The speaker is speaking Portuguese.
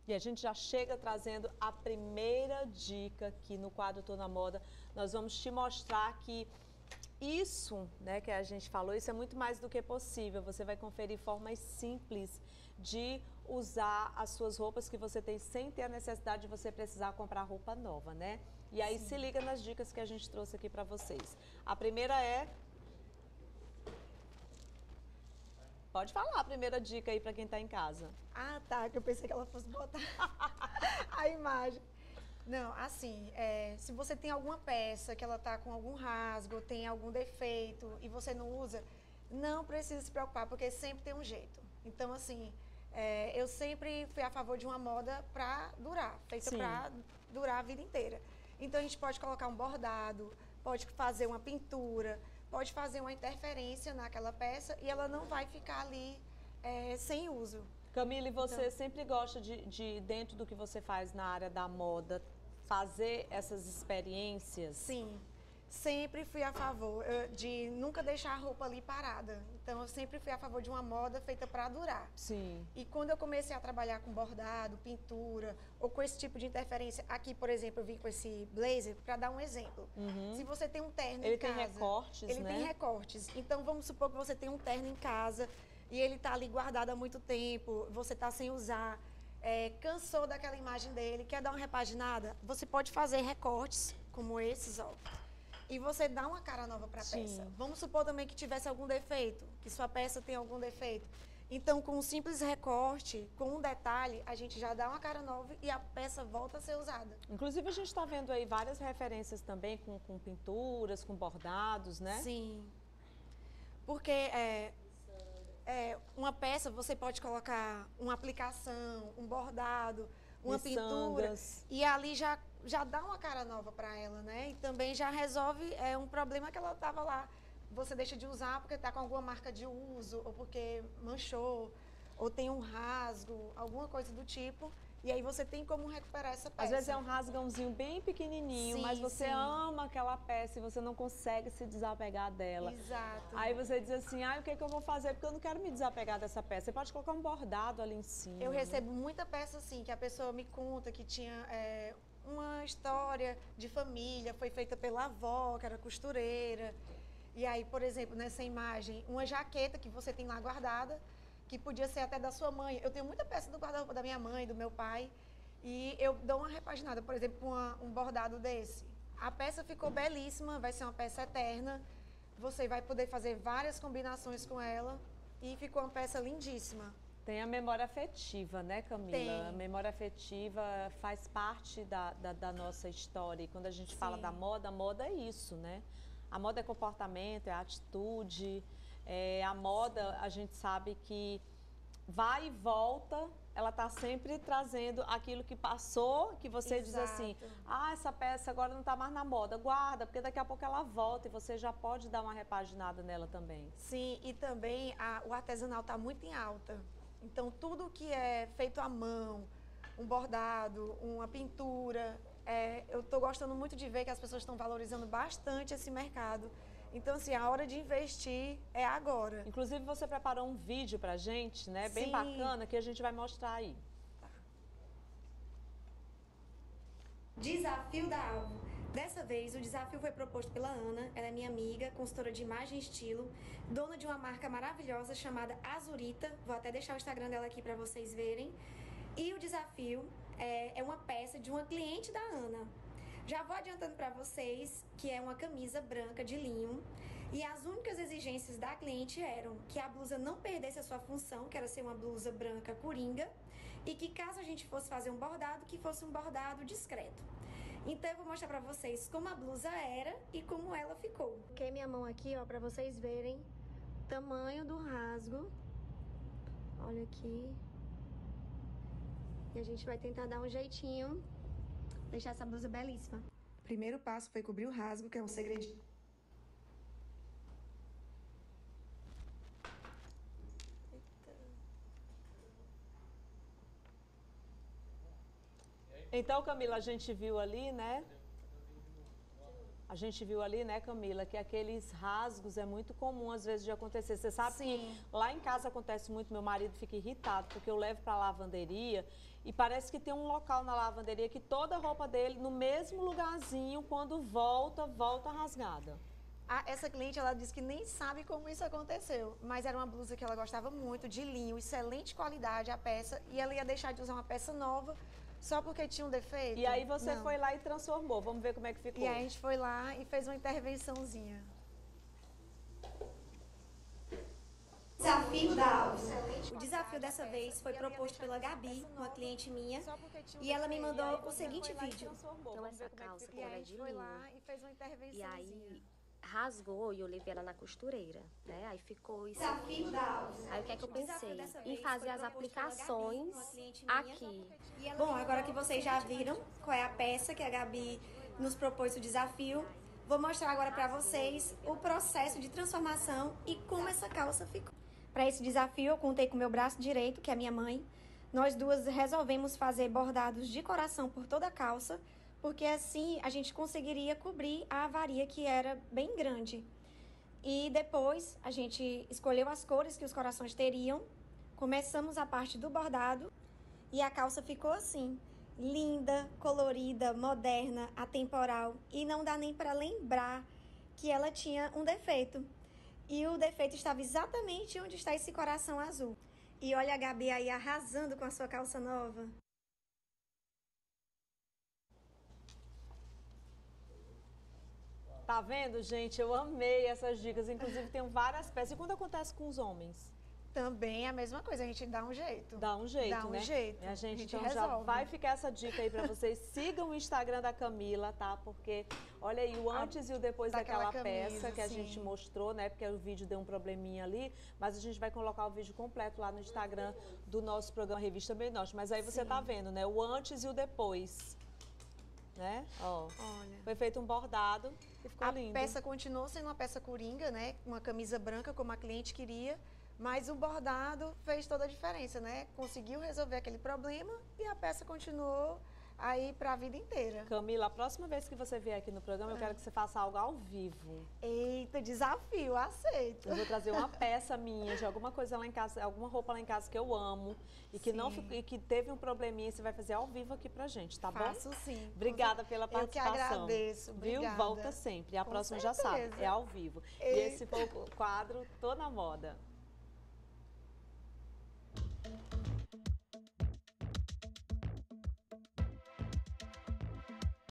E a gente já chega trazendo a primeira dica aqui no quadro Tô na Moda. Nós vamos te mostrar que isso, né, que a gente falou, isso é muito mais do que possível. Você vai conferir formas simples de usar as suas roupas que você tem sem ter a necessidade de você precisar comprar roupa nova, né? E aí se liga nas dicas que a gente trouxe aqui para vocês. A primeira é... Pode falar a primeira dica aí para quem está em casa. Ah, tá, que eu pensei que ela fosse botar a imagem. Não, assim, se você tem alguma peça que ela tá com algum rasgo, tem algum defeito e você não usa, não precisa se preocupar, porque sempre tem um jeito. Então, assim, eu sempre fui a favor de uma moda para durar, feita para durar a vida inteira. Então, a gente pode colocar um bordado, pode fazer uma pintura, pode fazer uma interferência naquela peça e ela não vai ficar ali sem uso. Camila, e você sempre gosta de, dentro do que você faz na área da moda, fazer essas experiências? Sim, sempre fui a favor de nunca deixar a roupa ali parada. Então, eu sempre fui a favor de uma moda feita para durar. Sim. E quando eu comecei a trabalhar com bordado, pintura, ou com esse tipo de interferência, aqui, por exemplo, eu vim com esse blazer para dar um exemplo. Se você tem um terno em casa... Ele tem recortes, né? Ele tem recortes. Então, vamos supor que você tem um terno em casa e ele está ali guardado há muito tempo, você está sem usar... cansou daquela imagem dele, quer dar uma repaginada, você pode fazer recortes como esses, ó. E você dá uma cara nova para a peça. Vamos supor também que tivesse algum defeito, que sua peça tem algum defeito. Então, com um simples recorte, com um detalhe, a gente já dá uma cara nova e a peça volta a ser usada. Inclusive, a gente está vendo aí várias referências também com pinturas, com bordados, né? Sim. Porque uma peça, você pode colocar uma aplicação, um bordado, uma pintura, e ali já dá uma cara nova para ela, né? E também já resolve um problema que ela estava lá. Você deixa de usar porque está com alguma marca de uso, ou porque manchou, ou tem um rasgo, alguma coisa do tipo. E aí você tem como recuperar essa peça. Às vezes é um rasgãozinho bem pequenininho, mas você ama aquela peça e você não consegue se desapegar dela. Exato. Aí você diz assim, o que eu vou fazer? Porque eu não quero me desapegar dessa peça. Você pode colocar um bordado ali em cima. Eu recebo muita peça assim, que a pessoa me conta que tinha uma história de família, foi feita pela avó, que era costureira. E aí, por exemplo, nessa imagem, uma jaqueta que você tem lá guardada, que podia ser até da sua mãe. Eu tenho muita peça do guarda-roupa da minha mãe, do meu pai, e eu dou uma repaginada, por exemplo, com um bordado desse. A peça ficou belíssima, vai ser uma peça eterna, você vai poder fazer várias combinações com ela e ficou uma peça lindíssima. Tem a memória afetiva, né, Camila? Tem. A memória afetiva faz parte da nossa história. E quando a gente fala da moda, a moda é isso, né? A moda é comportamento, é atitude. A moda, a gente sabe que vai e volta, ela está sempre trazendo aquilo que passou, que você diz assim, essa peça agora não está mais na moda, guarda, porque daqui a pouco ela volta e você já pode dar uma repaginada nela também. Sim, e também o artesanal está muito em alta. Então, tudo que é feito à mão, um bordado, uma pintura, eu estou gostando muito de ver que as pessoas estão valorizando bastante esse mercado. Então, assim, a hora de investir é agora. Inclusive, você preparou um vídeo pra gente, né? Bem bacana, que a gente vai mostrar aí. Tá. Desafio da Alvo. Dessa vez, o desafio foi proposto pela Ana. Ela é minha amiga, consultora de imagem e estilo, dona de uma marca maravilhosa chamada Azurita. Vou até deixar o Instagram dela aqui para vocês verem. E o desafio é uma peça de uma cliente da Ana. Já vou adiantando para vocês que é uma camisa branca de linho e as únicas exigências da cliente eram que a blusa não perdesse a sua função, que era ser uma blusa branca coringa, e que caso a gente fosse fazer um bordado, que fosse um bordado discreto. Então eu vou mostrar para vocês como a blusa era e como ela ficou. Coloquei minha mão aqui, ó, para vocês verem o tamanho do rasgo. Olha aqui. E a gente vai tentar dar um jeitinho, deixar essa blusa belíssima. O primeiro passo foi cobrir o rasgo, que é um segredinho. Então, Camila, a gente viu ali, né? A gente viu ali, né, Camila, que aqueles rasgos é muito comum às vezes de acontecer. Você sabe que lá em casa acontece muito, meu marido fica irritado, porque eu levo para a lavanderia e parece que tem um local na lavanderia que toda a roupa dele, no mesmo lugarzinho, quando volta rasgada. Essa cliente, ela disse que nem sabe como isso aconteceu, mas era uma blusa que ela gostava muito, de linho, excelente qualidade a peça, e ela ia deixar de usar uma peça nova só porque tinha um defeito. E aí você foi lá e transformou, vamos ver como é que ficou. E aí a gente foi lá e fez uma intervençãozinha. Desafio da Alves. O desafio dessa vez foi proposto pela Gabi, uma cliente minha, e ela me mandou o seguinte vídeo. Então essa calça que era de linho, e fez uma intervençãozinha. e aí rasgou e eu levei ela na costureira, né? Aí ficou isso Desafio da Alves. Aí o que é que eu pensei? Em fazer as aplicações aqui. Bom, agora que vocês já viram qual é a peça que a Gabi nos propôs o desafio, vou mostrar agora pra vocês o processo de transformação e como essa calça ficou. Para esse desafio, eu contei com o meu braço direito, que é a minha mãe. Nós duas resolvemos fazer bordados de coração por toda a calça, porque assim a gente conseguiria cobrir a avaria, que era bem grande. E depois a gente escolheu as cores que os corações teriam, começamos a parte do bordado e a calça ficou assim, linda, colorida, moderna, atemporal, e não dá nem para lembrar que ela tinha um defeito. E o defeito estava exatamente onde está esse coração azul. E olha a Gabi aí arrasando com a sua calça nova. Tá vendo, gente? Eu amei essas dicas. Inclusive, tem várias peças. E quando acontece com os homens? Também é a mesma coisa, a gente dá um jeito. Dá um jeito, né? Dá um né? jeito. A gente então resolve. já vai ficar essa dica aí pra vocês. Sigam o Instagram da Camila, tá? Porque, olha aí, o antes e o depois daquela peça que a gente mostrou, né? Porque o vídeo deu um probleminha ali, mas a gente vai colocar o vídeo completo lá no Instagram do nosso programa Revista Bem Norte. Mas aí você tá vendo, né? O antes e o depois. Né? Ó, olha, foi feito um bordado e ficou lindo. A peça continuou sendo uma peça coringa, né? Uma camisa branca, como a cliente queria. Mas o bordado fez toda a diferença, né? Conseguiu resolver aquele problema e a peça continuou aí para a vida inteira. Camila, a próxima vez que você vier aqui no programa, eu quero que você faça algo ao vivo. Eita, desafio, aceito. Eu vou trazer uma peça minha, de alguma coisa lá em casa, alguma roupa lá em casa que eu amo e que, não, e que teve um probleminha e você vai fazer ao vivo aqui pra gente, tá bom? Faço sim. Obrigada pela participação. Eu que agradeço, obrigada. Viu? Volta sempre. A próxima já sabe, é ao vivo. Eita. E esse foi o quadro Tô na Moda.